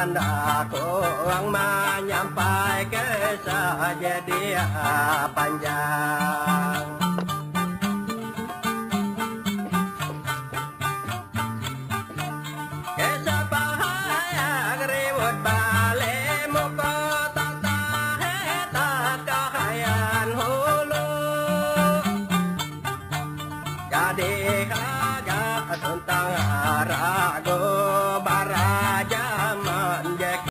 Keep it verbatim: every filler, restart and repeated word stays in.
dan aku yang menyampai kisah dia panjang. Kisah bahaya ribut balik muka tak tahe tak kahayan hulu. Jadi kagak tentang